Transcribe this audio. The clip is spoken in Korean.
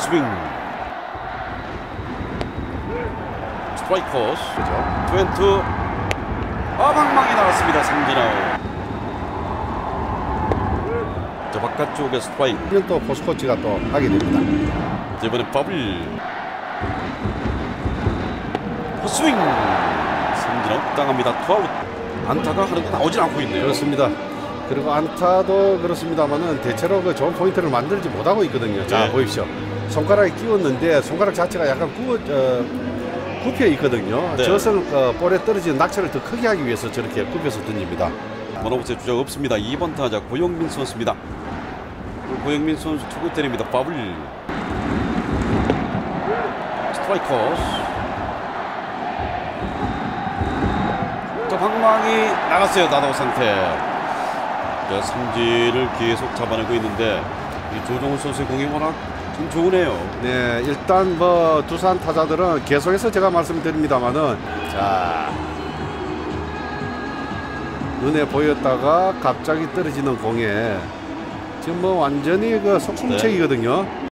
헛스윙. 스트라이크 코스. 그죠? 투앤투. 방망이 나왔습니다. 삼진 아웃. 저 바깥쪽에 스트라이크. 이건 또 포스코치가 또 하게 됩니다. 이번엔 더블. 헛스윙. 삼진 아웃 당합니다. 투아웃. 안타가 하나도 나오질 않고 있네요. 그렇습니다. 그리고 안타도 그렇습니다만은 대체로 그 좋은 포인트를 만들지 못하고 있거든요. 자, 네. 보십시오. 손가락이 끼웠는데 손가락 자체가 약간 굽혀 있거든요. 네. 저것은 볼에 떨어지는 낙차를 더 크게 하기 위해서 저렇게 굽혀서 던집니다. 번아웃의 주자 없습니다. 2번 타자 고영민 선수입니다. 고영민 선수 투구 때립니다. 파울. 스트라이크 코스. 또 방망이 나갔어요. 나다우 상태. 삼진을 계속 잡아내고 있는데 이 조정훈 선수의 공이 워낙 좀 좋으네요. 네, 일단 뭐 두산 타자들은 계속해서 제가 말씀드립니다만은 자 눈에 보였다가 갑자기 떨어지는 공에 지금 뭐 완전히 그 속수무책이거든요.